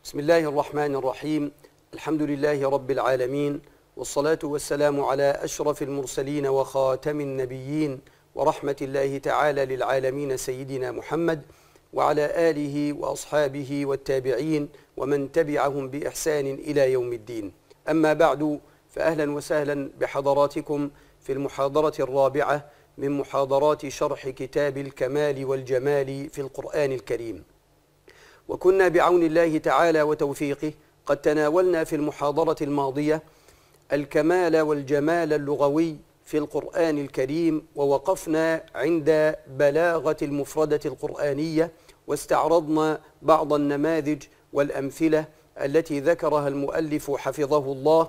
بسم الله الرحمن الرحيم. الحمد لله رب العالمين، والصلاة والسلام على أشرف المرسلين وخاتم النبيين ورحمة الله تعالى للعالمين سيدنا محمد وعلى آله وأصحابه والتابعين ومن تبعهم بإحسان إلى يوم الدين. أما بعد، فأهلا وسهلا بحضراتكم في المحاضرة الرابعة من محاضرات شرح كتاب الكمال والجمال في القرآن الكريم. وكنا بعون الله تعالى وتوفيقه قد تناولنا في المحاضرة الماضية الكمال والجمال اللغوي في القرآن الكريم، ووقفنا عند بلاغة المفردة القرآنية، واستعرضنا بعض النماذج والأمثلة التي ذكرها المؤلف حفظه الله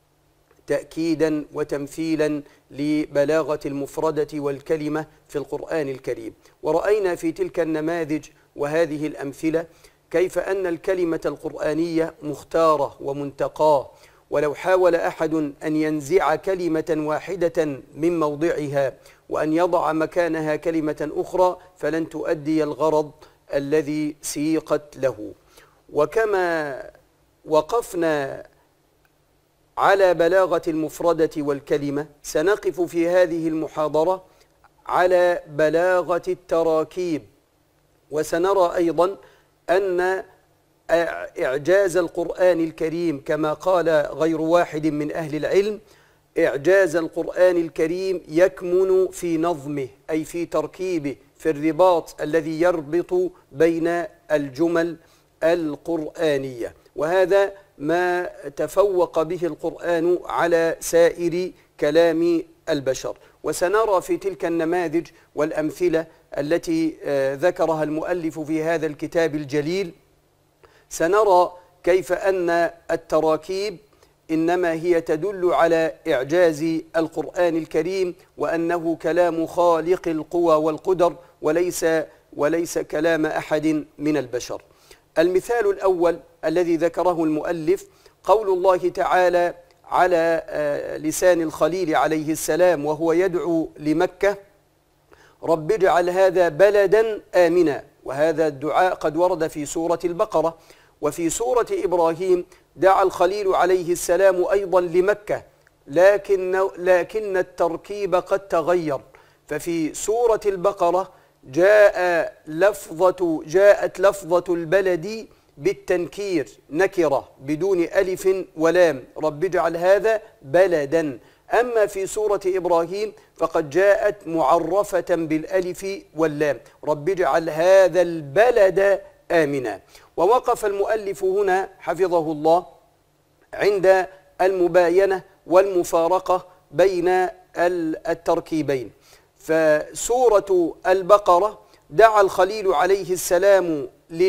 تأكيدا وتمثيلا لبلاغة المفردة والكلمة في القرآن الكريم. ورأينا في تلك النماذج وهذه الأمثلة كيف أن الكلمة القرآنية مختارة ومنتقاة، ولو حاول أحد أن ينزع كلمة واحدة من موضعها وأن يضع مكانها كلمة أخرى فلن تؤدي الغرض الذي سيقت له. وكما وقفنا على بلاغة المفردة والكلمة، سنقف في هذه المحاضرة على بلاغة التراكيب، وسنرى أيضا أن إعجاز القرآن الكريم كما قال غير واحد من أهل العلم، إعجاز القرآن الكريم يكمن في نظمه، أي في تركيبه، في الرباط الذي يربط بين الجمل القرآنية، وهذا ما تفوق به القرآن على سائر كلام البشر. وسنرى في تلك النماذج والأمثلة التي ذكرها المؤلف في هذا الكتاب الجليل، سنرى كيف أن التراكيب إنما هي تدل على إعجاز القرآن الكريم، وأنه كلام خالق القوى والقدر وليس كلام أحد من البشر. المثال الأول الذي ذكره المؤلف قول الله تعالى على لسان الخليل عليه السلام وهو يدعو لمكة: رب اجعل هذا بلدا آمنا. وهذا الدعاء قد ورد في سورة البقرة. وفي سورة إبراهيم دعا الخليل عليه السلام أيضا لمكة، لكن التركيب قد تغير. ففي سورة البقرة جاءت لفظة البلد بالتنكير، نكرة بدون ألف ولام، رب اجعل هذا بلدا. أما في سورة إبراهيم فقد جاءت معرفة بالألف واللام، رب اجعل هذا البلد آمنا. ووقف المؤلف هنا حفظه الله عند المباينة والمفارقة بين التركيبين. فسورة البقرة دعا الخليل عليه السلام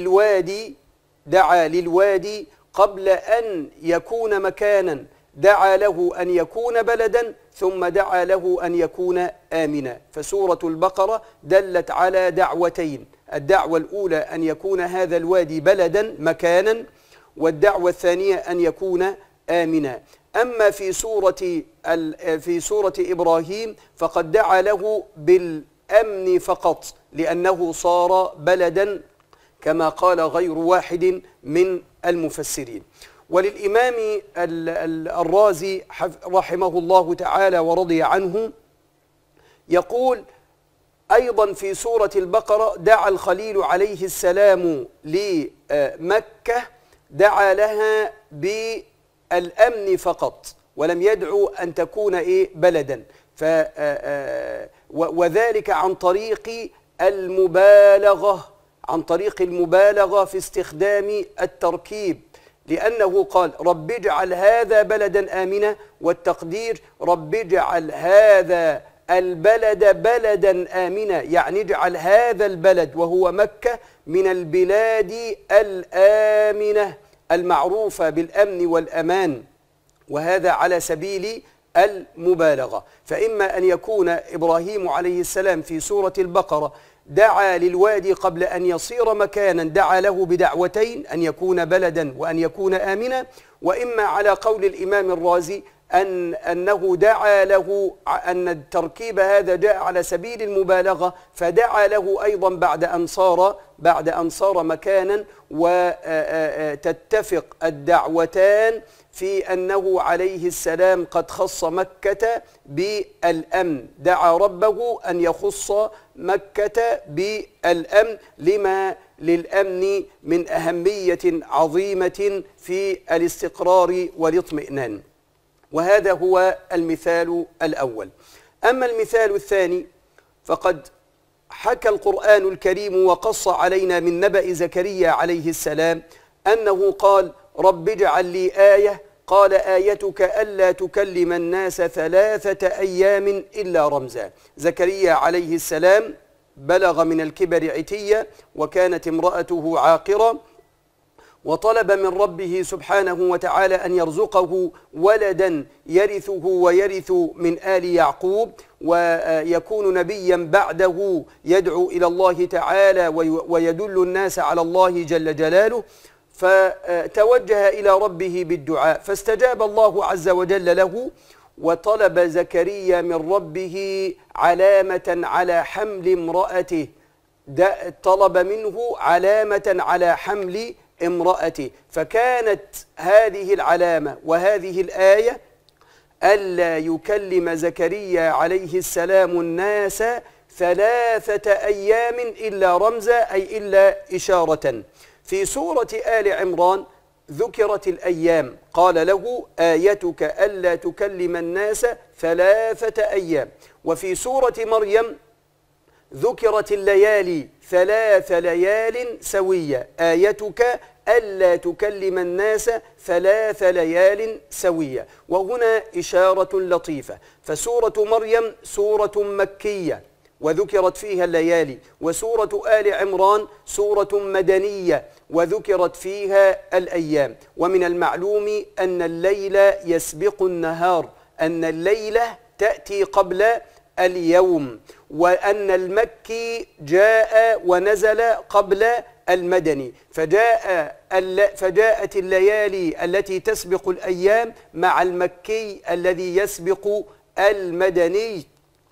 دعا للوادي قبل أن يكون مكانا، دعا له أن يكون بلدا، ثم دعا له أن يكون آمنا. فسورة البقرة دلت على دعوتين: الدعوة الأولى أن يكون هذا الوادي بلدا مكانا، والدعوة الثانية أن يكون آمنا. أما في سورة إبراهيم فقد دعا له بالأمن فقط، لأنه صار بلدا كما قال غير واحد من المفسرين. وللإمام الرازي رحمه الله تعالى ورضي عنه يقول أيضا في سورة البقرة: دعا الخليل عليه السلام لمكة، دعا لها بالأمن فقط، ولم يدعو أن تكون بلدا، وذلك عن طريق المبالغة في استخدام التركيب، لأنه قال رب اجعل هذا بلدا آمنا، والتقدير رب اجعل هذا البلد بلدا آمنا، يعني اجعل هذا البلد وهو مكة من البلاد الآمنة المعروفة بالأمن والأمان، وهذا على سبيل المبالغة. فإما أن يكون إبراهيم عليه السلام في سورة البقرة دعا للوادي قبل أن يصير مكانا، دعا له بدعوتين: أن يكون بلدا وأن يكون آمنا، وإما على قول الإمام الرازي أنه دعا له، أن التركيب هذا جاء على سبيل المبالغة، فدعا له أيضا بعد أن صار بعد أن صار مكانا وتتفق الدعوتان في أنه عليه السلام قد خص مكة بالأمن، دعا ربه أن يخص مكة بالأمن لما للأمن من أهمية عظيمة في الاستقرار والاطمئنان. وهذا هو المثال الأول. أما المثال الثاني فقد حكى القرآن الكريم وقص علينا من نبأ زكريا عليه السلام أنه قال: رب اجعل لي آية، قال: آيتك ألا تكلم الناس 3 أيام إلا رمزا. زكريا عليه السلام بلغ من الكبر عتيا، وكانت امرأته عاقرة، وطلب من ربه سبحانه وتعالى أن يرزقه ولدا يرثه ويرث من آل يعقوب ويكون نبيا بعده يدعو إلى الله تعالى ويدل الناس على الله جل جلاله. فتوجه إلى ربه بالدعاء، فاستجاب الله عز وجل له، وطلب زكريا من ربه علامة على حمل امرأته، طلب منه علامة على حمل امرأته، فكانت هذه العلامة وهذه الآية ألا يكلم زكريا عليه السلام الناس 3 أيام إلا رمزا، أي إلا إشارة. في سورة آل عمران ذكرت الأيام، قال له: آيتك ألا تكلم الناس 3 أيام. وفي سورة مريم ذكرت الليالي 3 ليال سوية، آيتك ألا تكلم الناس 3 ليال سوية. وهنا إشارة لطيفة، فسورة مريم سورة مكية وذكرت فيها الليالي، وسورة آل عمران سورة مدنية وذكرت فيها الأيام. ومن المعلوم أن الليل يسبق النهار، أن الليلة تأتي قبل اليوم، وأن المكي جاء ونزل قبل المدني، فجاءت الليالي التي تسبق الأيام مع المكي الذي يسبق المدني،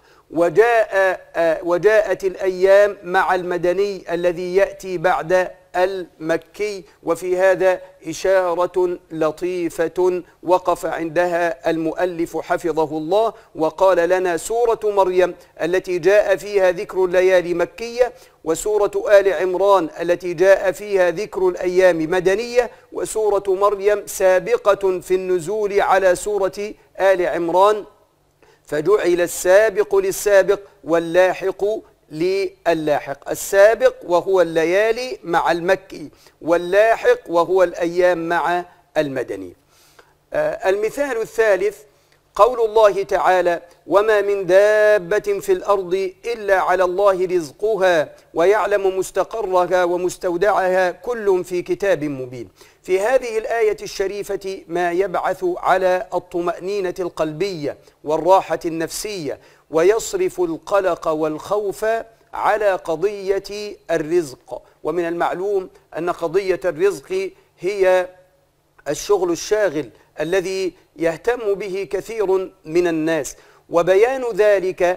وجاءت الأيام مع المدني الذي يأتي بعد المكي. وفي هذا إشارة لطيفة وقف عندها المؤلف حفظه الله، وقال لنا: سورة مريم التي جاء فيها ذكر الليالي مكية، وسورة آل عمران التي جاء فيها ذكر الأيام مدنية، وسورة مريم سابقة في النزول على سورة آل عمران، فجعل السابق للسابق واللاحق لللاحق. السابق وهو الليالي مع المكي، واللاحق وهو الأيام مع المدني. المثال الثالث قول الله تعالى: وما من دابة في الأرض إلا على الله رزقها ويعلم مستقرها ومستودعها كل في كتاب مبين. في هذه الآية الشريفة ما يبعث على الطمأنينة القلبية والراحة النفسية، ويصرف القلق والخوف على قضية الرزق. ومن المعلوم أن قضية الرزق هي الشغل الشاغل الذي يهتم به كثير من الناس، وبيان ذلك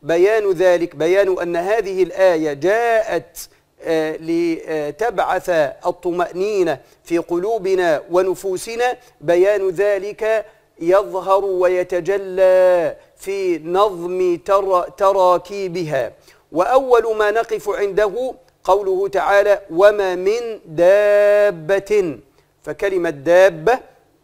بيان أن هذه الآية جاءت لتبعث الطمأنينة في قلوبنا ونفوسنا. بيان ذلك يظهر ويتجلى في نظم تراكيبها. وأول ما نقف عنده قوله تعالى: وما من دابة. فكلمة دابة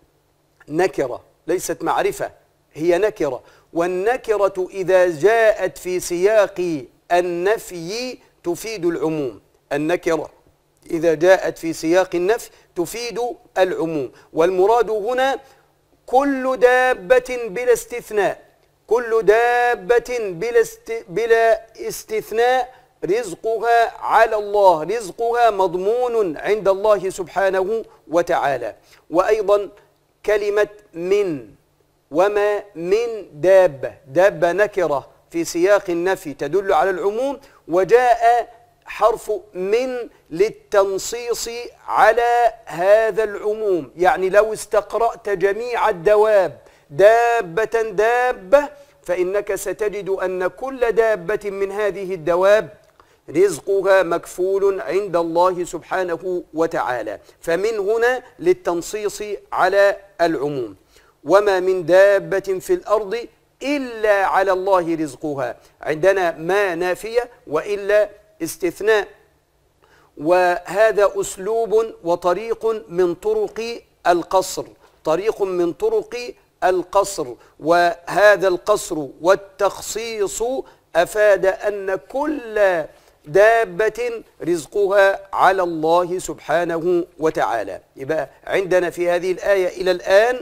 نكرة ليست معرفة، هي نكرة، والنكرة إذا جاءت في سياق النفي تفيد العموم. النكرة إذا جاءت في سياق النفي تفيد العموم، والمراد هنا كل دابة بلا استثناء، كل دابة بلا استثناء رزقها على الله، رزقها مضمون عند الله سبحانه وتعالى. وأيضا كلمة من، وما من دابة، دابة نكرة في سياق النفي تدل على العموم، وجاء حرف من للتنصيص على هذا العموم. يعني لو استقرأت جميع الدواب دابة دابة، فإنك ستجد أن كل دابة من هذه الدواب رزقها مكفول عند الله سبحانه وتعالى. فمن هنا للتنصيص على العموم. وما من دابة في الأرض إلا على الله رزقها، عندنا ما نافية وإلا استثناء، وهذا أسلوب وطريق من طرق القصر، طريق من طرق القصر، وهذا القصر والتخصيص أفاد أن كل دابة رزقها على الله سبحانه وتعالى. يبقى عندنا في هذه الآية إلى الآن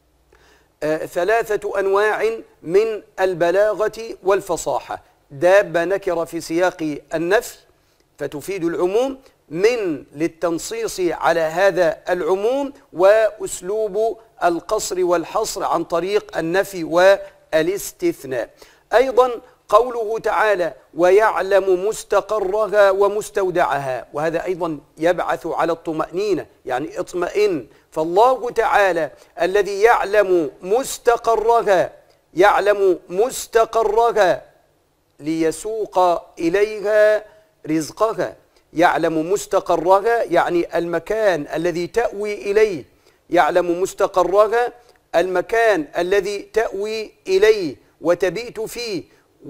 ثلاثة أنواع من البلاغة والفصاحة. دابة نكرة في سياق النفي فتفيد العموم، من للتنصيص على هذا العموم، وأسلوب القصر والحصر عن طريق النفي والاستثناء. أيضا قوله تعالى ويعلم مستقرها ومستودعها، وهذا أيضا يبعث على الطمأنينة، يعني اطمئن. فالله تعالى الذي يعلم مستقرها، يعلم مستقرها ليسوق إليها رزقها. يعلم مستقرها يعني المكان الذي تأوي إليه، يعلم مستقرها المكان الذي تأوي إليه وتبيت فيه،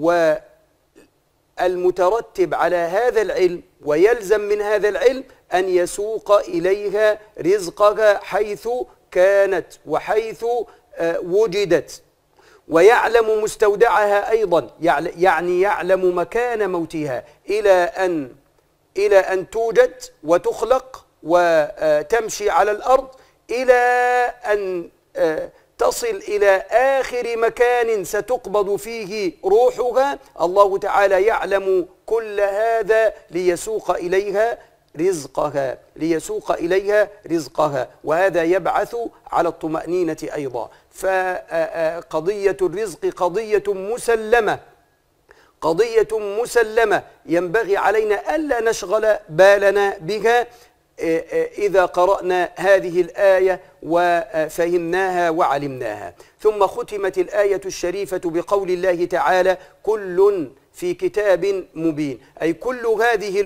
والمترتب على هذا العلم ويلزم من هذا العلم أن يسوق إليها رزقها حيث كانت وحيث وجدت. ويعلم مستودعها أيضا، يعني يعلم مكان موتها إلى أن توجد وتخلق وتمشي على الأرض، إلى أن تصل إلى آخر مكان ستقبض فيه روحها. الله تعالى يعلم كل هذا ليسوق إليها رزقها، ليسوق إليها رزقها، وهذا يبعث على الطمأنينة أيضا. فقضية الرزق قضية مسلمة، قضية مسلمة ينبغي علينا ألا نشغل بالنا بها إذا قرأنا هذه الآية وفهمناها وعلمناها. ثم ختمت الآية الشريفة بقول الله تعالى كل في كتاب مبين، أي كل هذه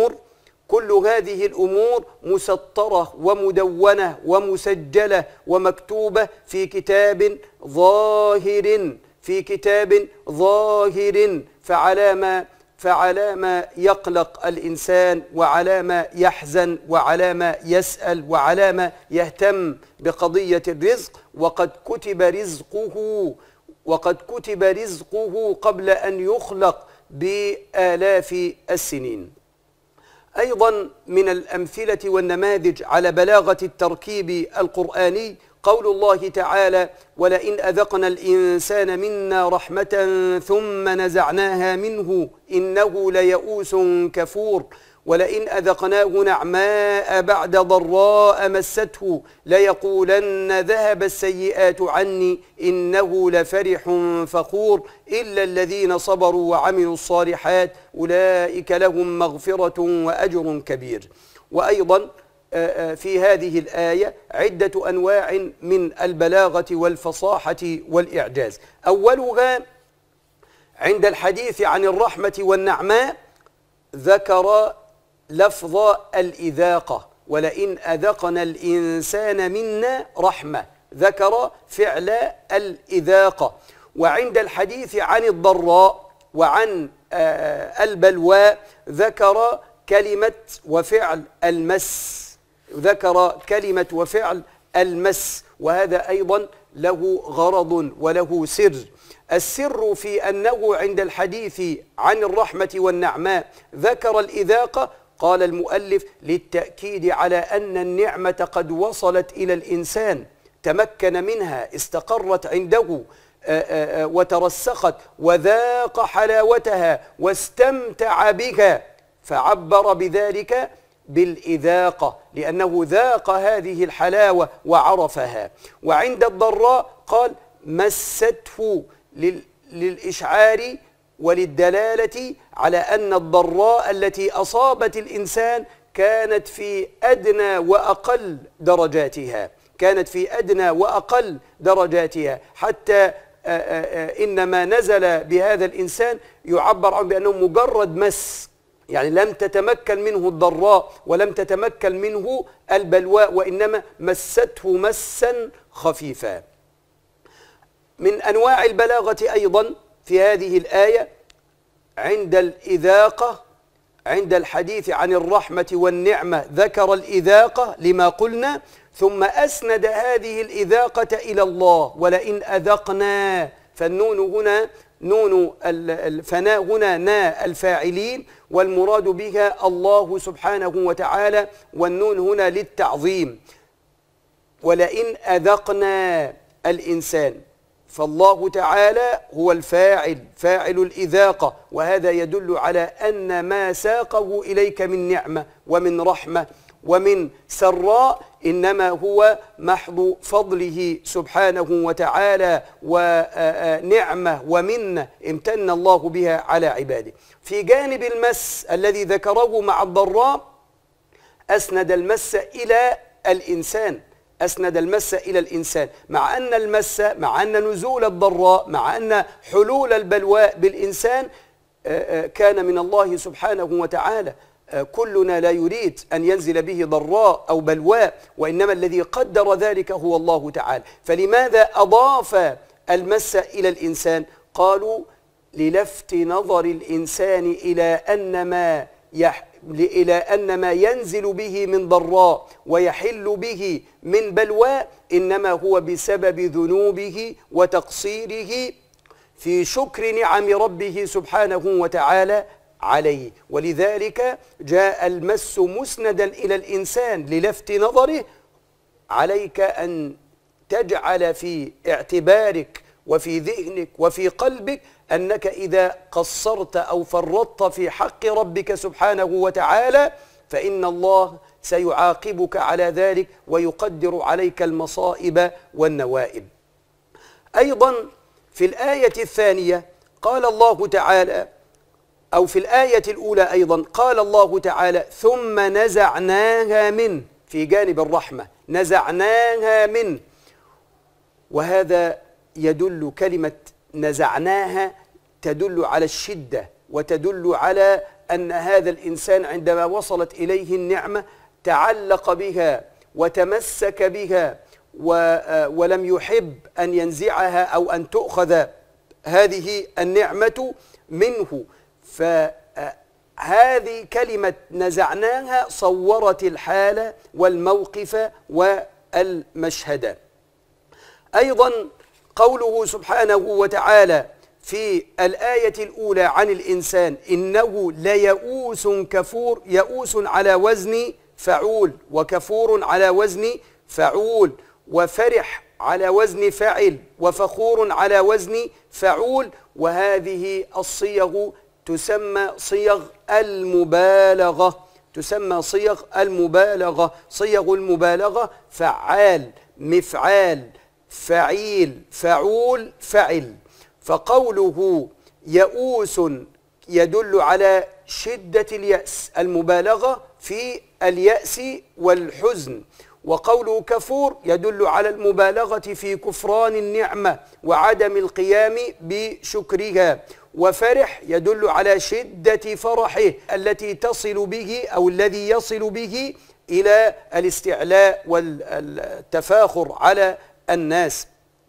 الأمور مسطرة ومدونة ومسجلة ومكتوبة في كتاب ظاهر، في كتاب ظاهر. فعلى ما يقلق الإنسان، وعلى ما يحزن، وعلى ما يسأل، وعلى ما يهتم بقضية الرزق. وقد كتب رزقه قبل أن يخلق بآلاف السنين. أيضا من الأمثلة والنماذج على بلاغة التركيب القرآني قول الله تعالى ولئن أذقنا الإنسان منا رحمة ثم نزعناها منه إنه ليئوس كفور، ولئن أذقناه نعماء بعد ضراء مسته ليقولن ذهب السيئات عني إنه لفرح فخور، إلا الذين صبروا وعملوا الصالحات أولئك لهم مغفرة وأجر كبير. وأيضا في هذه الآية عدة أنواع من البلاغة والفصاحة والإعجاز. أولها عند الحديث عن الرحمة والنعماء ذكر لفظ الإذاقة، ولئن أذقنا الإنسان منا رحمة، ذكر فعل الإذاقة. وعند الحديث عن الضراء وعن البلوى ذكر كلمة وفعل المس، ذكر كلمة وفعل المس، وهذا أيضا له غرض وله سر. السر في أنه عند الحديث عن الرحمة والنعماء ذكر الإذاقة، قال المؤلف للتأكيد على أن النعمة قد وصلت إلى الإنسان، تمكن منها، استقرت عنده وترسخت وذاق حلاوتها واستمتع بها، فعبر بذلك بالإذاقة لأنه ذاق هذه الحلاوة وعرفها. وعند الضراء قال مسته للإشعار وللدلالة على أن الضراء التي أصابت الإنسان كانت في أدنى وأقل درجاتها، كانت في أدنى وأقل درجاتها، حتى إن ما نزل بهذا الإنسان يعبر عنه بأنه مجرد مس، يعني لم تتمكن منه الضراء ولم تتمكن منه البلواء، وإنما مسته مسا خفيفا. من أنواع البلاغة أيضا في هذه الآية عند الإذاقة، عند الحديث عن الرحمة والنعمة ذكر الإذاقة لما قلنا، ثم أسند هذه الإذاقة إلى الله. ولئن أذقنا، فالنون هنا نون الفناء هنا نا الفاعلين، والمراد بها الله سبحانه وتعالى، والنون هنا للتعظيم. ولئن أذقنا الإنسان، فالله تعالى هو الفاعل، فاعل الإذاقة، وهذا يدل على أن ما ساقه إليك من نعمة ومن رحمة ومن سراء إنما هو محض فضله سبحانه وتعالى ونعمة ومنة امتن الله بها على عباده. في جانب المس الذي ذكره مع الضراء أسند المس إلى الإنسان، أسند المس إلى الإنسان، مع أن المس، مع أن نزول الضراء، مع أن حلول البلواء بالإنسان كان من الله سبحانه وتعالى. كلنا لا يريد أن ينزل به ضراء أو بلواء، وإنما الذي قدر ذلك هو الله تعالى. فلماذا أضاف المس إلى الإنسان؟ قالوا للفت نظر الإنسان إلى أن ما ينزل به من ضراء ويحل به من بلواء إنما هو بسبب ذنوبه وتقصيره في شكر نعم ربه سبحانه وتعالى عليه. ولذلك جاء المس مسندا إلى الإنسان للفت نظره. عليك أن تجعل في اعتبارك وفي ذهنك وفي قلبك أنك إذا قصرت أو فرطت في حق ربك سبحانه وتعالى فإن الله سيعاقبك على ذلك ويقدر عليك المصائب والنوائب. أيضا في الآية الثانية قال الله تعالى، أو في الآية الأولى أيضا قال الله تعالى ثم نزعناها منه، في جانب الرحمة نزعناها منه، وهذا يدل، كلمة نزعناها تدل على الشدة، وتدل على أن هذا الإنسان عندما وصلت إليه النعمة تعلق بها وتمسك بها ولم يحب أن ينزعها أو أن تؤخذ هذه النعمة منه. فهذه كلمة نزعناها صورت الحالة والموقف والمشهد. أيضا قوله سبحانه وتعالى في الآية الأولى عن الإنسان إنه ليئوس كفور، يئوس على وزن فعول، وكفور على وزن فعول، وفرح على وزن فعل، وفخور على وزن فعول. وهذه الصيغ تسمى صيغ المبالغة، تسمى صيغ المبالغة. صيغ المبالغة فعال، مفعال، فعيل، فعول، فعل. فقوله يئوس يدل على شدة اليأس، المبالغة في اليأس والحزن. وقوله كفور يدل على المبالغة في كفران النعمة وعدم القيام بشكرها. وفرح يدل على شدة فرحه التي تصل به أو الذي يصل به إلى الاستعلاء والتفاخر على الناس.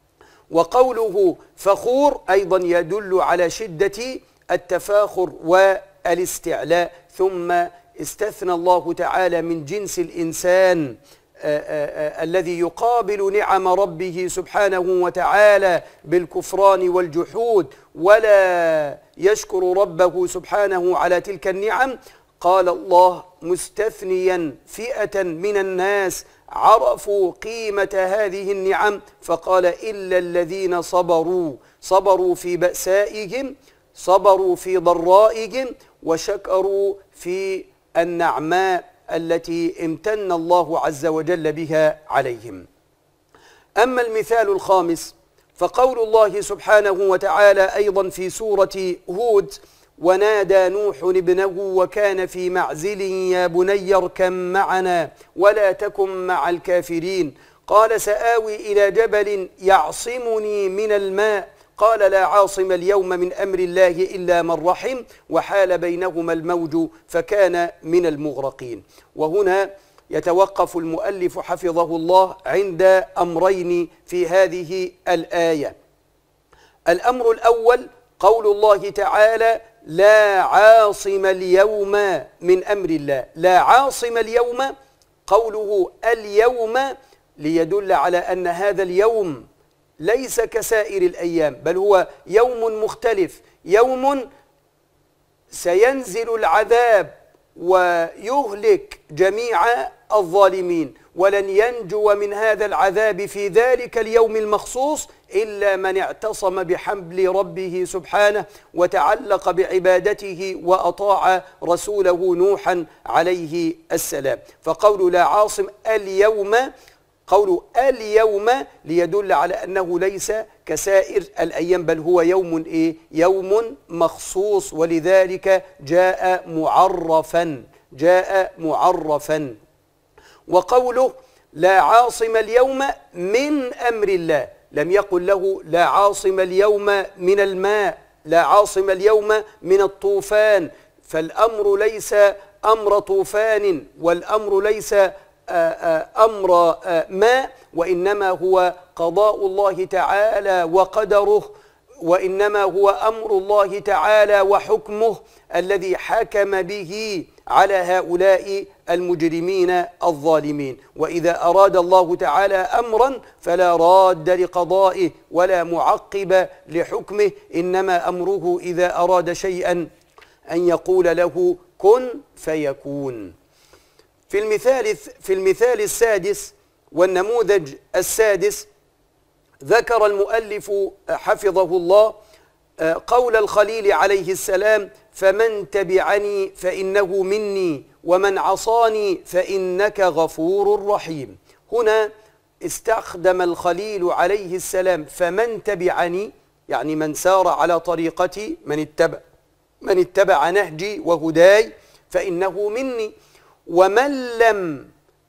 وقوله فخور أيضا يدل على شدة التفاخر والاستعلاء. ثم استثنى الله تعالى من جنس الإنسان الذي يقابل نعم ربه سبحانه وتعالى بالكفران والجحود ولا يشكر ربه سبحانه على تلك النعم. قال الله مستثنيا فئة من الناس عرفوا قيمة هذه النعم فقال إلا الذين صبروا في بأسائهم، صبروا في ضرائهم، وشكروا في النعماء التي امتن الله عز وجل بها عليهم. أما المثال الخامس فقول الله سبحانه وتعالى أيضا في سورة هود ونادى نوح ابنه وكان في معزل يا بني اركب معنا ولا تكن مع الكافرين قال سآوي إلى جبل يعصمني من الماء قال لا عاصم اليوم من أمر الله إلا من رحم وحال بينهما الموج فكان من المغرقين. وهنا يتوقف المؤلف حفظه الله عند أمرين في هذه الآية. الأمر الأول قول الله تعالى لا عاصم اليوم من أمر الله. لا عاصم اليوم، قوله اليوم ليدل على أن هذا اليوم ليس كسائر الأيام، بل هو يوم مختلف، يوم سينزل العذاب ويهلك جميع الظالمين، ولن ينجو من هذا العذاب في ذلك اليوم المخصوص إلا من اعتصم بحبل ربه سبحانه وتعلق بعبادته وأطاع رسوله نوحا عليه السلام. فقول لا عاصم اليوم، قول اليوم ليدل على أنه ليس كسائر الأيام، بل هو يوم إيه؟ يوم مخصوص، ولذلك جاء معرفا، جاء معرفا. وقوله لا عاصم اليوم من أمر الله، لم يقل له لا عاصم اليوم من الماء، لا عاصم اليوم من الطوفان، فالأمر ليس أمر طوفان، والأمر ليس أمر ماء، وإنما هو قضاء الله تعالى وقدره، وإنما هو أمر الله تعالى وحكمه الذي حكم به على هؤلاء المجرمين الظالمين. وإذا أراد الله تعالى أمرا فلا راد لقضائه ولا معقب لحكمه، إنما أمره إذا أراد شيئا أن يقول له كن فيكون. في المثال السادس والنموذج السادس ذكر المؤلف حفظه الله قول الخليل عليه السلام فمن تبعني فإنه مني ومن عصاني فإنك غفور رحيم. هنا استخدم الخليل عليه السلام فمن تبعني، يعني من سار على طريقتي، من اتبع نهجي وهداي فإنه مني، ومن لم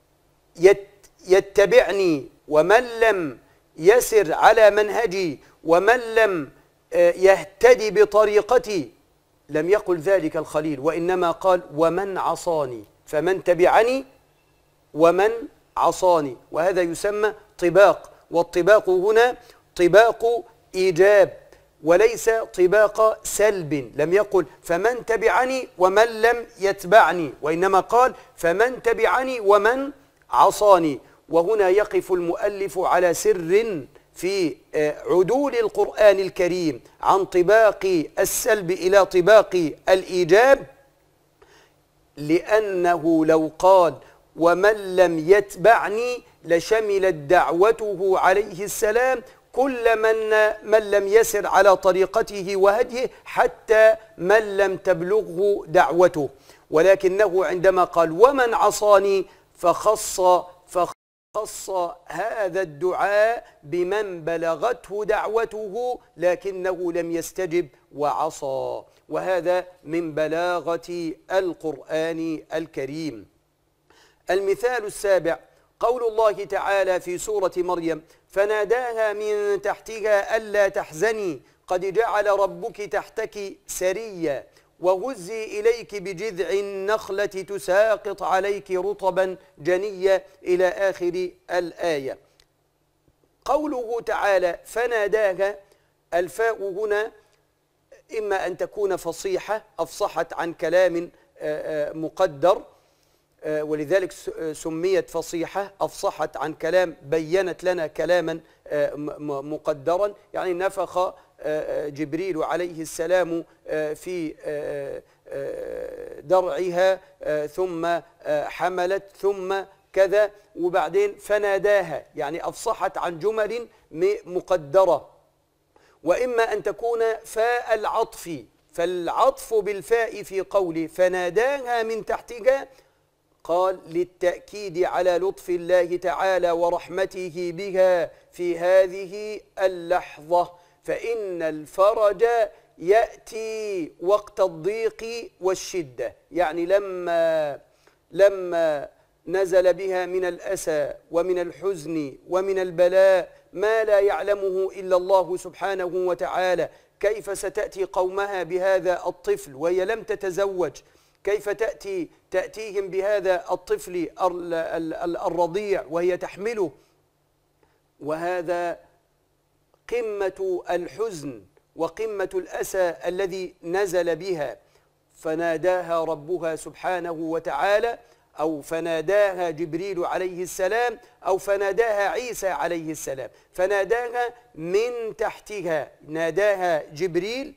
يتبعني ومن لم يسر على منهجي ومن لم يهتدي بطريقتي، لم يقل ذلك الخليل، وإنما قال ومن عصاني، فمن تبعني ومن عصاني، وهذا يسمى طباق، والطباق هنا طباق إيجاب وليس طباق سلب. لم يقل فمن تبعني ومن لم يتبعني، وإنما قال فمن تبعني ومن عصاني. وهنا يقف المؤلف على سر في عدول القرآن الكريم عن طباق السلب إلى طباق الإيجاب، لأنه لو قال ومن لم يتبعني لشملت دعوته عليه السلام كل من لم يسر على طريقته وهديه حتى من لم تبلغه دعوته، ولكنه عندما قال ومن عصاني فخص هذا الدعاء بمن بلغته دعوته لكنه لم يستجب وعصى، وهذا من بلاغة القرآن الكريم. المثال السابع قول الله تعالى في سورة مريم فناداها من تحتها ألا تحزني قد جعل ربك تحتك سريا وهزي إليك بجذع النخلة تساقط عليك رطبا جنيا إلى آخر الآية. قوله تعالى فناداها، الفاء هنا إما أن تكون فصيحة أفصحت عن كلام مقدر، ولذلك سميت فصيحة، أفصحت عن كلام بينت لنا كلاما مقدرا، يعني نفخ جبريل عليه السلام في درعها ثم حملت ثم كذا، وبعدين فناداها يعني أفصحت عن جمل مقدرة. وإما أن تكون فاء العطف، فالعطف بالفاء في قوله فناداها من تحتها قال للتأكيد على لطف الله تعالى ورحمته بها في هذه اللحظة، فإن الفرج يأتي وقت الضيق والشدة، يعني لما نزل بها من الأسى ومن الحزن ومن البلاء ما لا يعلمه إلا الله سبحانه وتعالى. كيف ستأتي قومها بهذا الطفل وهي لم تتزوج؟ كيف تأتيهم بهذا الطفل الرضيع وهي تحمله؟ وهذا قمة الحزن وقمة الأسى الذي نزل بها. فناداها ربها سبحانه وتعالى، أو فناداها جبريل عليه السلام، أو فناداها عيسى عليه السلام. فناداها من تحتها، ناداها جبريل،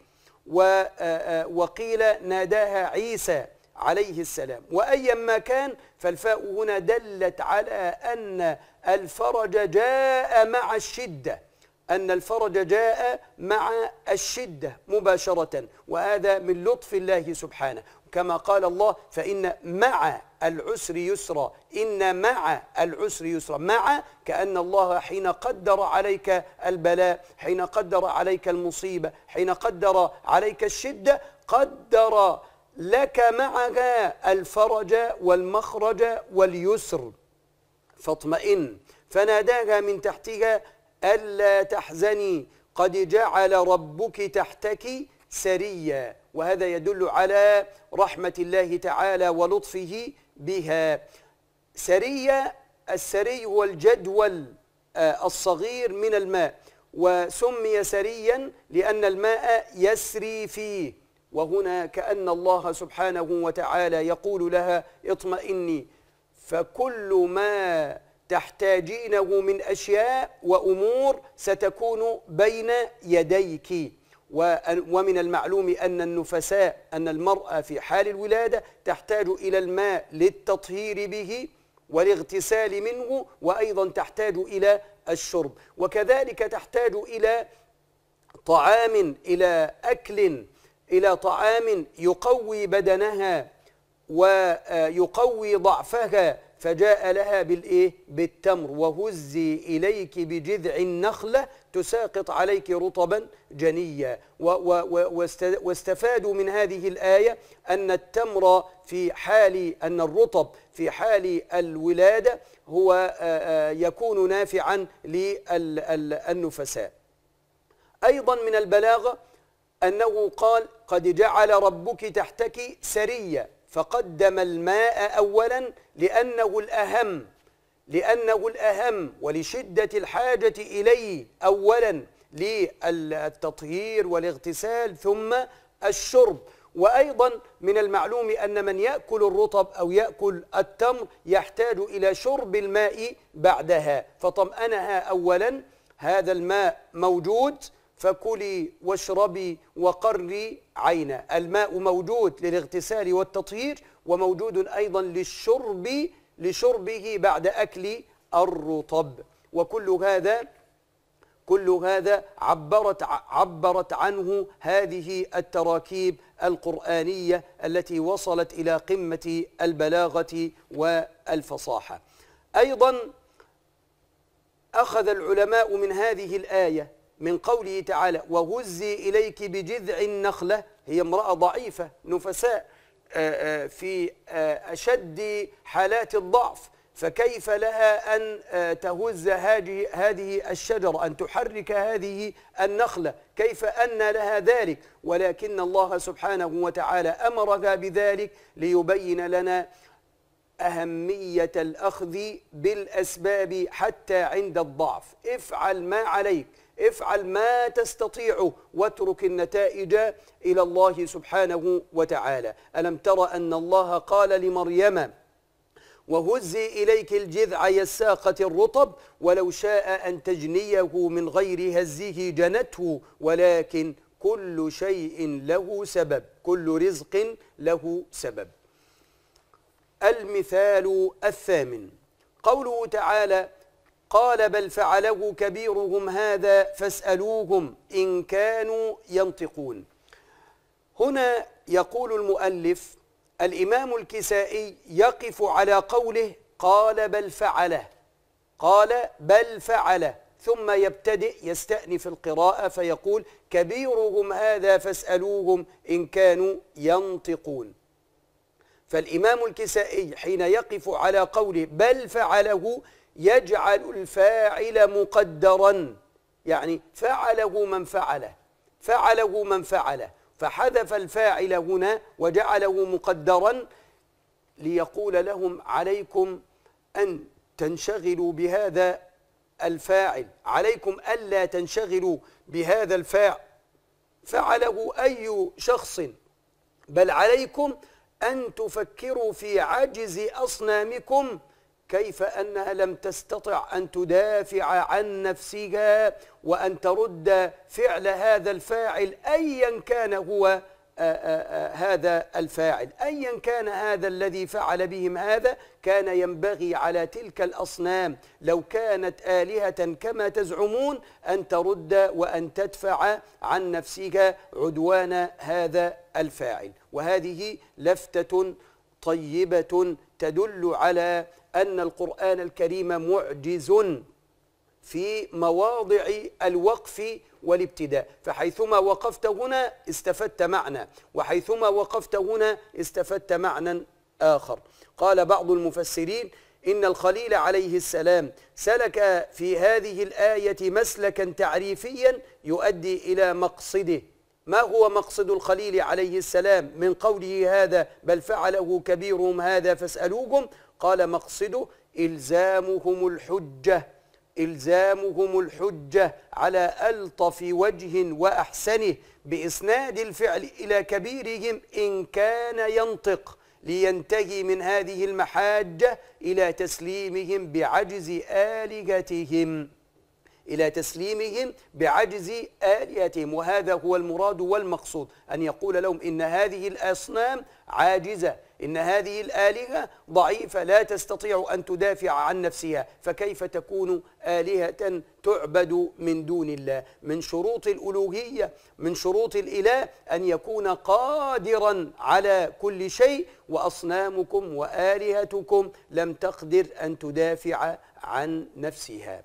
وقيل ناداها عيسى عليه السلام. وأيا ما كان فالفاء هنا دلت على أن الفرج جاء مع الشدة، أن الفرج جاء مع الشدة مباشرة، وهذا من لطف الله سبحانه. كما قال الله: فإن مع العسر يسرا، إن مع العسر يسرا. مع، كأن الله حين قدر عليك البلاء، حين قدر عليك المصيبة، حين قدر عليك الشدة، قدر لك معها الفرج والمخرج واليسر. فاطمئن. فناداها من تحتها: ألا تحزني قد جعل ربك تحتك سريا. وهذا يدل على رحمة الله تعالى ولطفه بها. سريا، السري هو الجدول الصغير من الماء، وسمي سريا لأن الماء يسري فيه. وهنا كأن الله سبحانه وتعالى يقول لها: اطمئني، فكل ما تحتاجينه من أشياء وأمور ستكون بين يديك. ومن المعلوم أن النفساء، أن المرأة في حال الولادة تحتاج إلى الماء للتطهير به والاغتسال منه، وأيضا تحتاج إلى الشرب، وكذلك تحتاج إلى طعام، إلى أكل، إلى طعام يقوي بدنها ويقوي ضعفها. فجاء لها بالتمر: وهزي إليك بجذع النخلة تساقط عليك رطبا جنيا. واستفادوا من هذه الآية أن التمر في حال، أن الرطب في حال الولادة هو يكون نافعا للنفساء. أيضا من البلاغة أنه قال: قد جعل ربك تحتك سريا، فقدم الماء أولا لأنه الأهم ولشدة الحاجة إليه أولا للتطهير والاغتسال ثم الشرب. وأيضا من المعلوم أن من يأكل الرطب أو يأكل التمر يحتاج إلى شرب الماء بعدها، فطمأنها أولا: هذا الماء موجود فكلي واشربي وقري عينا. الماء موجود للاغتسال والتطهير، وموجود أيضا لشربه بعد أكل الرطب. كل هذا عبرت عنه هذه التراكيب القرآنية التي وصلت إلى قمة البلاغة والفصاحة. أيضا أخذ العلماء من هذه الآية من قوله تعالى: وهزي إليك بجذع النخلة. هي امرأة ضعيفة نفساء في أشد حالات الضعف، فكيف لها أن تهز هذه الشجرة، أن تحرك هذه النخلة؟ كيف أن لها ذلك؟ ولكن الله سبحانه وتعالى أمرها بذلك ليبين لنا أهمية الأخذ بالأسباب حتى عند الضعف. افعل ما عليك، افعل ما تستطيع، واترك النتائج إلى الله سبحانه وتعالى. ألم تر أن الله قال لمريم: وهزي إليك الجذع يساقة الرطب ولو شاء أن تجنيه من غير هزه جنته ولكن كل شيء له سبب، كل رزق له سبب. المثال الثامن قوله تعالى: قال بل فعله كبيرهم هذا فاسألوهم إن كانوا ينطقون. هنا يقول المؤلف الإمام الكسائي يقف على قوله قال بل فعله، قال بل فعله، ثم يبتدئ يستأنف القراءة فيقول كبيرهم هذا فاسألوهم إن كانوا ينطقون. فالإمام الكسائي حين يقف على قوله بل فعله يجعل الفاعل مقدرا، يعني فعله من فعله، فعله من فعله، فحذف الفاعل هنا وجعله مقدرا ليقول لهم عليكم أن تنشغلوا بهذا الفاعل، عليكم ألا تنشغلوا بهذا الفاعل فعله أي شخص، بل عليكم أن تفكروا في عجز أصنامكم كيف أنها لم تستطع أن تدافع عن نفسها وأن ترد فعل هذا الفاعل أيا كان هو هذا الفاعل، أيا كان هذا الذي فعل بهم هذا. كان ينبغي على تلك الأصنام لو كانت آلهة كما تزعمون أن ترد وأن تدفع عن نفسها عدوان هذا الفاعل. وهذه لفتة طيبة تدل على أن القرآن الكريم معجز في مواضع الوقف والابتداء، فحيثما وقفت هنا استفدت معنى، وحيثما وقفت هنا استفدت معنى آخر. قال بعض المفسرين إن الخليل عليه السلام سلك في هذه الآية مسلكا تعريفيا يؤدي إلى مقصده. ما هو مقصد الخليل عليه السلام من قوله هذا بل فعله كبيرهم هذا فاسألوهم؟ قال مقصده إلزامهم الحجة، إلزامهم الحجة على ألطف وجه وأحسنه بإسناد الفعل إلى كبيرهم إن كان ينطق، لينتهي من هذه المحاجة إلى تسليمهم بعجز آلهتهم، إلى تسليمهم بعجز آلهتهم. وهذا هو المراد والمقصود، أن يقول لهم إن هذه الأصنام عاجزة، إن هذه الآلهة ضعيفة لا تستطيع أن تدافع عن نفسها، فكيف تكون آلهة تعبد من دون الله؟ من شروط الألوهية، من شروط الإله أن يكون قادرا على كل شيء، وأصنامكم وآلهتكم لم تقدر أن تدافع عن نفسها.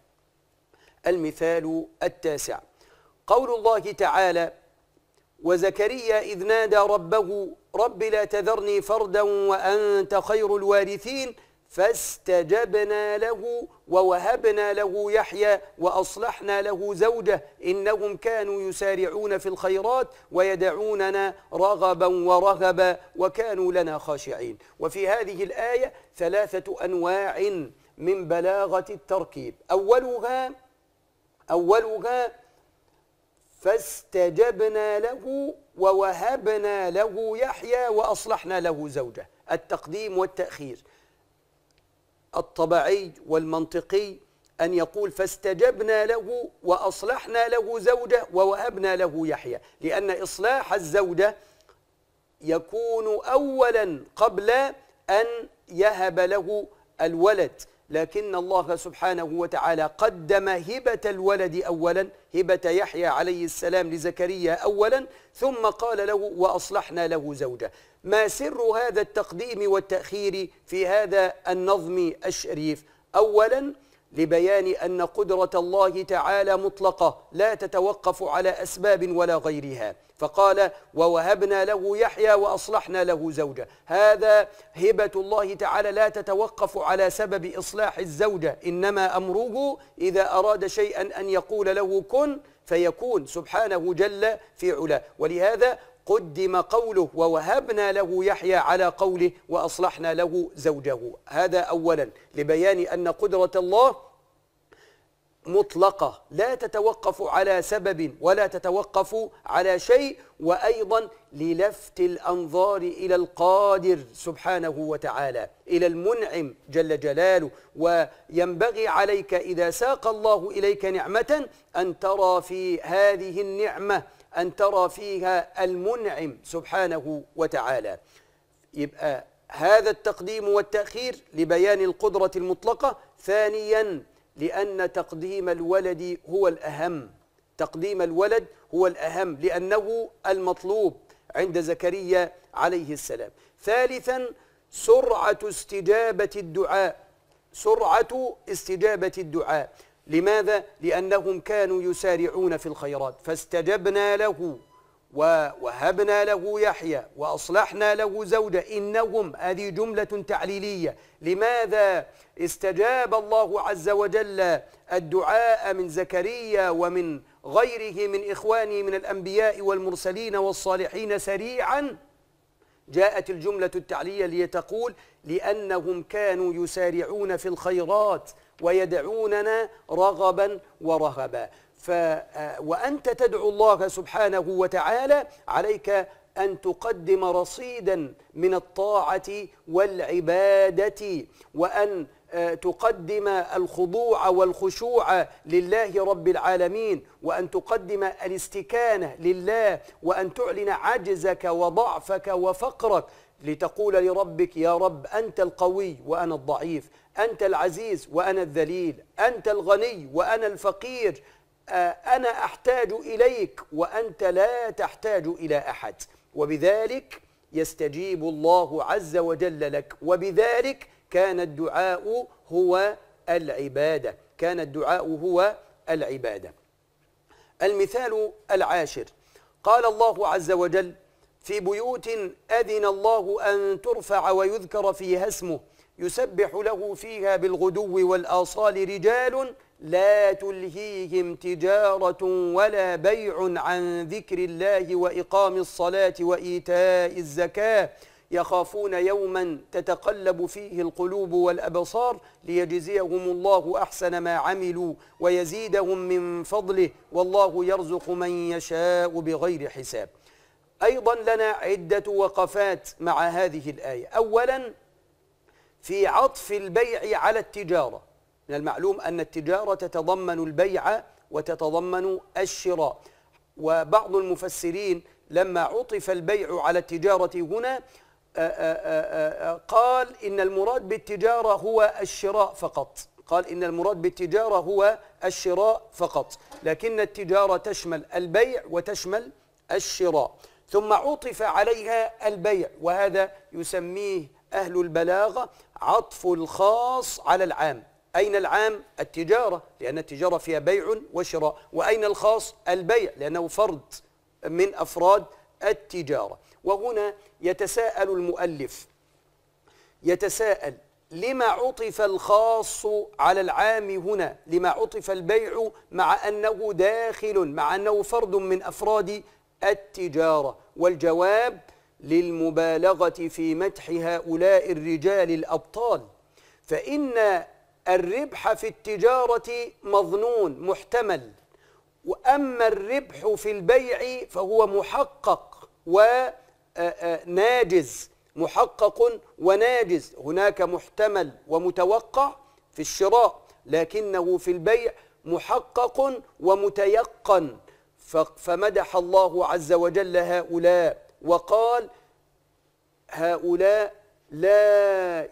المثال التاسع قول الله تعالى وزكريا إذ نادى ربه رب لا تذرني فردا وأنت خير الوارثين فاستجبنا له ووهبنا له يحيى وأصلحنا له زوجه إنهم كانوا يسارعون في الخيرات ويدعوننا رغبا ورهبا وكانوا لنا خاشعين. وفي هذه الآية ثلاثة أنواع من بلاغة التركيب. أولها فاستجبنا له ووهبنا له يحيى وأصلحنا له زوجه، التقديم والتأخير. الطبيعي والمنطقي أن يقول فاستجبنا له وأصلحنا له زوجه ووهبنا له يحيى، لأن إصلاح الزوجة يكون أولا قبل أن يهب له الولد، لكن الله سبحانه وتعالى قدم هبة الولد أولا، هبة يحيى عليه السلام لزكريا أولا، ثم قال له وأصلحنا له زوجه. ما سر هذا التقديم والتأخير في هذا النظم الشريف؟ أولا لبيان أن قدرة الله تعالى مطلقة لا تتوقف على أسباب ولا غيرها، فقال ووهبنا له يحيى وأصلحنا له زوجه. هذا هبة الله تعالى لا تتوقف على سبب إصلاح الزوجة، إنما أمره إذا أراد شيئا أن يقول له كن فيكون سبحانه جل في علاه. ولهذا قدم قوله ووهبنا له يحيى على قوله وأصلحنا له زوجه. هذا أولا لبيان أن قدرة الله مطلقة لا تتوقف على سبب ولا تتوقف على شيء، وأيضا للفت الأنظار إلى القادر سبحانه وتعالى، إلى المنعم جل جلاله. وينبغي عليك إذا ساق الله إليك نعمة أن ترى في هذه النعمة أن ترى فيها المنعم سبحانه وتعالى. يبقى هذا التقديم والتأخير لبيان القدرة المطلقة. ثانيا لأن تقديم الولد هو الأهم، تقديم الولد هو الأهم لأنه المطلوب عند زكريا عليه السلام. ثالثا سرعة استجابة الدعاء، سرعة استجابة الدعاء. لماذا؟ لأنهم كانوا يسارعون في الخيرات، فاستجبنا له ووهبنا له يحيى وأصلحنا له زوجه إنهم، هذه جملة تعليلية. لماذا استجاب الله عز وجل الدعاء من زكريا ومن غيره من إخوانه من الأنبياء والمرسلين والصالحين سريعا؟ جاءت الجملة التعليلية لتقول لأنهم كانوا يسارعون في الخيرات ويدعوننا رغبا ورهبا. وأنت تدعو الله سبحانه وتعالى، عليك أن تقدم رصيدا من الطاعة والعبادة، وأن تقدم الخضوع والخشوع لله رب العالمين، وأن تقدم الاستكانة لله، وأن تعلن عجزك وضعفك وفقرك، لتقول لربك يا رب أنت القوي وأنا الضعيف، أنت العزيز وأنا الذليل، أنت الغني وأنا الفقير، أنا أحتاج إليك وأنت لا تحتاج إلى أحد. وبذلك يستجيب الله عز وجل لك، وبذلك كان الدعاء هو العبادة، كان الدعاء هو العبادة. المثال العاشر، قال الله عز وجل في بيوت أذن الله أن ترفع ويذكر فيها اسمه يسبح له فيها بالغدو والآصال رجال لا تلهيهم تجارة ولا بيع عن ذكر الله وإقام الصلاة وإيتاء الزكاة يخافون يوما تتقلب فيه القلوب والأبصار ليجزيهم الله أحسن ما عملوا ويزيدهم من فضله والله يرزق من يشاء بغير حساب. أيضا لنا عدة وقفات مع هذه الآية. أولا في عطف البيع على التجارة. من المعلوم أن التجارة تتضمن البيع وتتضمن الشراء، وبعض المفسرين لما عطف البيع على التجارة هنا قال إن المراد بالتجارة هو الشراء فقط، قال إن المراد بالتجارة هو الشراء فقط، لكن التجارة تشمل البيع وتشمل الشراء، ثم عطف عليها البيع، وهذا يسميه أهل البلاغة عطف الخاص على العام. أين العام؟ التجارة، لأن التجارة فيها بيع وشراء، وأين الخاص؟ البيع، لأنه فرد من أفراد التجارة. وهنا يتساءل المؤلف، يتساءل لما عطف الخاص على العام هنا؟ لما عطف البيع مع أنه داخل، مع أنه فرد من أفراد التجارة؟ والجواب للمبالغة في مدح هؤلاء الرجال الأبطال، فإن الربح في التجارة مظنون محتمل، وأما الربح في البيع فهو محقق وناجز، محقق وناجز. هناك محتمل ومتوقع في الشراء، لكنه في البيع محقق ومتيقن. فمدح الله عز وجل هؤلاء وقال هؤلاء لا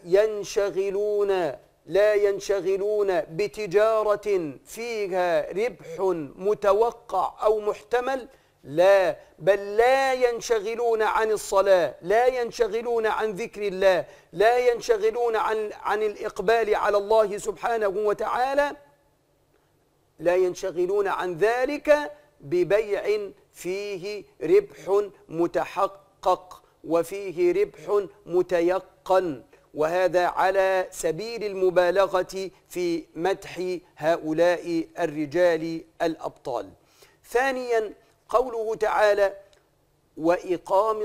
ينشغلون بتجارة فيها ربح متوقع أو محتمل، لا، بل لا ينشغلون عن الصلاة، لا ينشغلون عن ذكر الله، لا ينشغلون عن الإقبال على الله سبحانه وتعالى، لا ينشغلون عن ذلك ببيع فيه ربح متحقق وفيه ربح متيقن، وهذا على سبيل المبالغة في مدح هؤلاء الرجال الأبطال. ثانيا قوله تعالى وإقام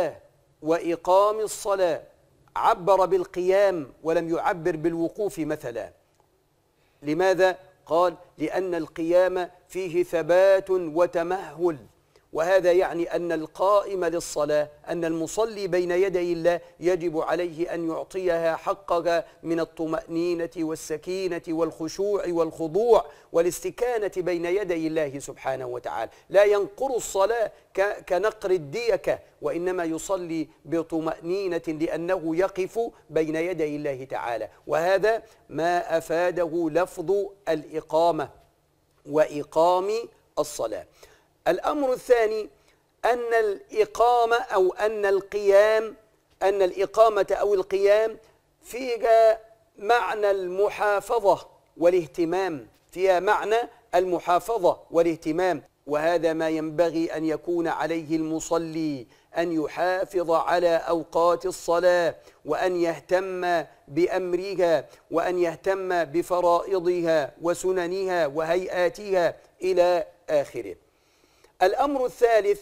الصلاة، عبر بالقيام ولم يعبر بالوقوف مثلا. لماذا؟ قال لأن القيام فيه ثبات وتمهل، وهذا يعني أن القائم للصلاة، أن المصلي بين يدي الله يجب عليه أن يعطيها حقها من الطمأنينة والسكينة والخشوع والخضوع والاستكانة بين يدي الله سبحانه وتعالى. لا ينقر الصلاة كنقر الديكة، وإنما يصلي بطمأنينة لأنه يقف بين يدي الله تعالى، وهذا ما أفاده لفظ الإقامة وإقام الصلاة. الأمر الثاني أن الإقامة أو أن الإقامة أو القيام فيها معنى المحافظة والاهتمام، فيها معنى المحافظة والاهتمام، وهذا ما ينبغي أن يكون عليه المصلي، أن يحافظ على أوقات الصلاة، وأن يهتم بأمرها، وأن يهتم بفرائضها وسننها وهيئاتها إلى آخره. الأمر الثالث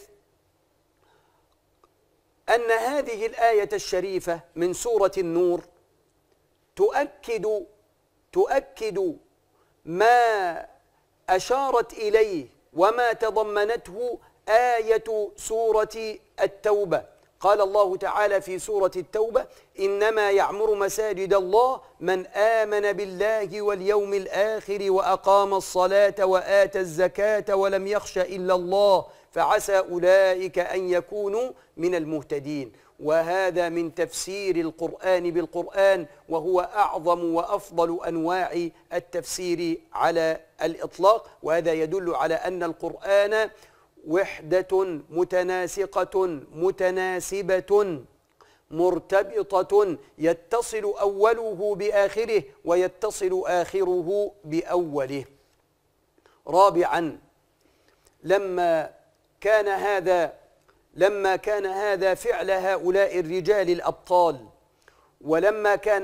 أن هذه الآية الشريفة من سورة النور تؤكد ما أشارت إليه وما تضمنته آية سورة التوبة. قال الله تعالى في سورة التوبة: إنما يعمر مساجد الله من آمن بالله واليوم الآخر وأقام الصلاة وآتى الزكاة ولم يخش إلا الله فعسى أولئك أن يكونوا من المهتدين. وهذا من تفسير القرآن بالقرآن، وهو أعظم وأفضل أنواع التفسير على الإطلاق. وهذا يدل على أن القرآن وحدة متناسقة متناسبة مرتبطة، يتصل أوله بآخره ويتصل آخره بأوله. رابعا، لما كان هذا فعل هؤلاء الرجال الأبطال، ولما كان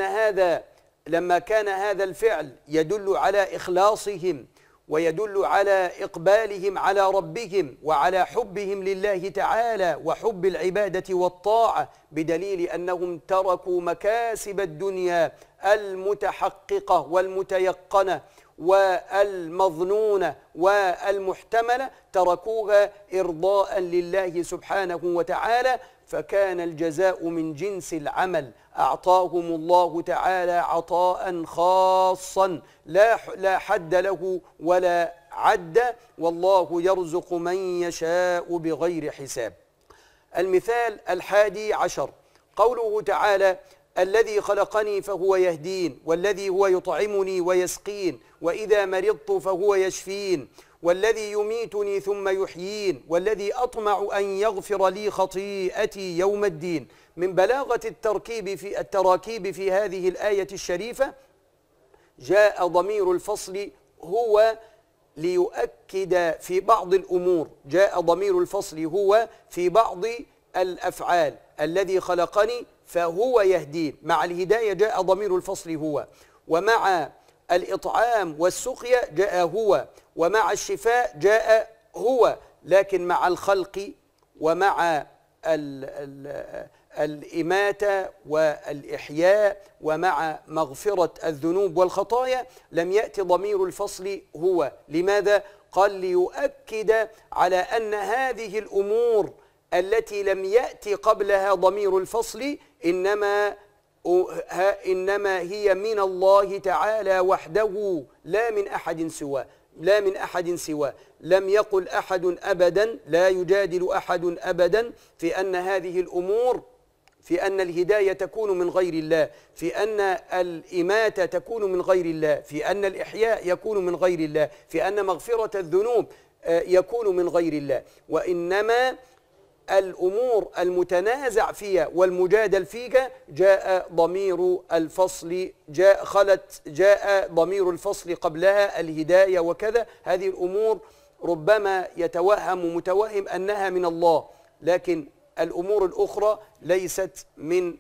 هذا الفعل يدل على إخلاصهم ويدل على إقبالهم على ربهم وعلى حبهم لله تعالى وحب العبادة والطاعة، بدليل أنهم تركوا مكاسب الدنيا المتحققة والمتيقنة والمظنونة والمحتملة، تركوها إرضاء لله سبحانه وتعالى، فكان الجزاء من جنس العمل. أعطاهم الله تعالى عطاء خاصا لا حد له ولا عد، والله يرزق من يشاء بغير حساب. المثال 11 قوله تعالى: الذي خلقني فهو يهدين، والذي هو يطعمني ويسقين، وإذا مرضت فهو يشفين، والذي يميتني ثم يحيين، والذي أطمع أن يغفر لي خطيئتي يوم الدين. من بلاغة التراكيب في هذه الآية الشريفة جاء ضمير الفصل هو ليؤكد في بعض الأمور، جاء ضمير الفصل هو في بعض الأفعال. الذي خلقني فهو يهدين، مع الهداية جاء ضمير الفصل هو، ومع الإطعام والسقيا جاء هو، ومع الشفاء جاء هو، لكن مع الخلق ومع الإماتة والإحياء ومع مغفرة الذنوب والخطايا لم يأتي ضمير الفصل هو. لماذا؟ قال ليؤكد على أن هذه الأمور التي لم يأتي قبلها ضمير الفصل إنما هي من الله تعالى وحده، لا من أحد سواه. لم يقل أحد أبدا، لا يجادل أحد أبدا في أن هذه الأمور، في أن الهداية تكون من غير الله، في أن الإماتة تكون من غير الله، في أن الإحياء يكون من غير الله، في أن مغفرة الذنوب يكون من غير الله. وإنما الأمور المتنازع فيها والمجادل فيها جاء ضمير الفصل، جاء ضمير الفصل قبلها الهداية وكذا. هذه الأمور ربما يتوهم متوهم أنها من الله، لكن الأمور الأخرى ليست من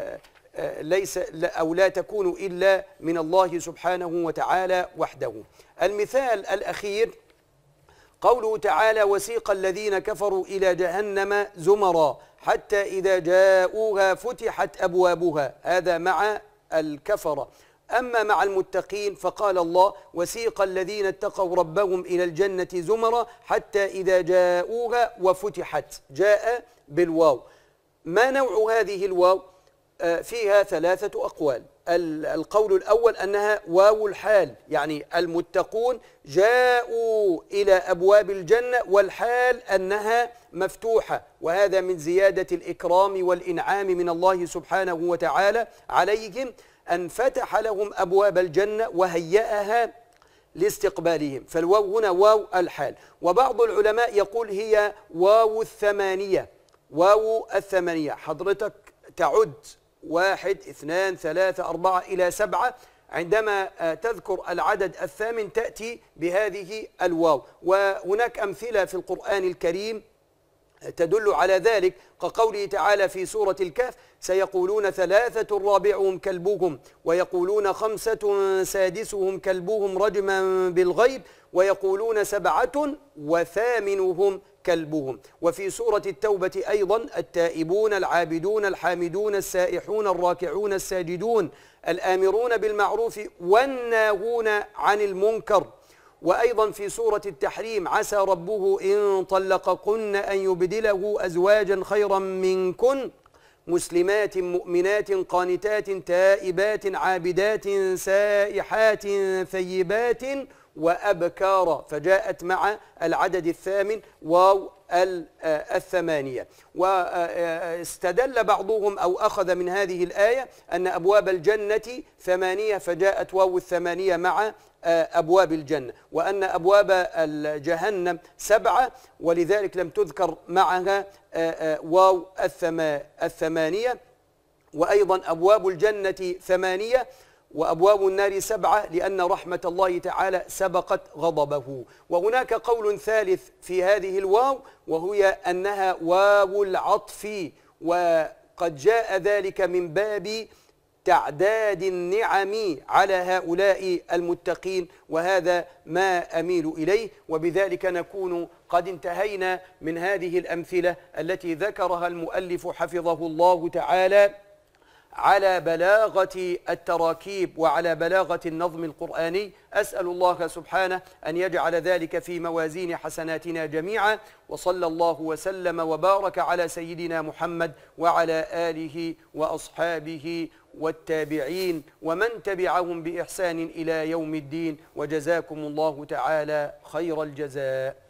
أو لا تكون إلا من الله سبحانه وتعالى وحده. المثال الأخير قوله تعالى: وسيق الذين كفروا إلى جهنم زمرا حتى إذا جاءوها فتحت أبوابها. هذا مع الكفرة. أما مع المتقين فقال الله: وسيق الذين اتقوا ربهم إلى الجنة زمرا حتى إذا جاءوها وفتحت. جاء بالواو. ما نوع هذه الواو؟ فيها 3 أقوال. القول الأول أنها واو الحال، يعني المتقون جاءوا إلى أبواب الجنة والحال أنها مفتوحة، وهذا من زيادة الإكرام والإنعام من الله سبحانه وتعالى عليهم، أن فتح لهم أبواب الجنة وهيأها لاستقبالهم. فالواو هنا واو الحال. وبعض العلماء يقول هي واو الثمانية. واو الثمانية، حضرتك تعد 1 2 3 4 إلى 7، عندما تذكر العدد الثامن تأتي بهذه الواو. وهناك أمثلة في القرآن الكريم تدل على ذلك، كقوله تعالى في سورة الكهف: سيقولون ثلاثة رابعهم كلبهم، ويقولون خمسة سادسهم كلبهم رجما بالغيب، ويقولون سبعة وثامنهم كلبهم. وفي سورة التوبة أيضا: التائبون العابدون الحامدون السائحون الراكعون الساجدون الآمرون بالمعروف والناهون عن المنكر. وأيضا في سورة التحريم: عسى ربه إن طلقكن أن يبدله أزواجا خيرا منكن مسلمات مؤمنات قانتات تائبات عابدات سائحات ثيبات وأبكارا، فجاءت مع العدد الثامن واو الثمانية. واستدل بعضهم أو أخذ من هذه الآية أن أبواب الجنة ثمانية، فجاءت واو الثمانية مع أبواب الجنة، وأن أبواب الجهنم سبعة، ولذلك لم تذكر معها واو الثمانية. وأيضا أبواب الجنة ثمانية وأبواب النار سبعة، لأن رحمة الله تعالى سبقت غضبه. وهناك قول ثالث في هذه الواو، وهي أنها واو العطف، وقد جاء ذلك من باب تعداد النعم على هؤلاء المتقين، وهذا ما أميل إليه. وبذلك نكون قد انتهينا من هذه الأمثلة التي ذكرها المؤلف حفظه الله تعالى على بلاغة التراكيب وعلى بلاغة النظم القرآني. أسأل الله سبحانه أن يجعل ذلك في موازين حسناتنا جميعا، وصلى الله وسلم وبارك على سيدنا محمد وعلى آله وأصحابه والتابعين ومن تبعهم بإحسان إلى يوم الدين، وجزاكم الله تعالى خير الجزاء.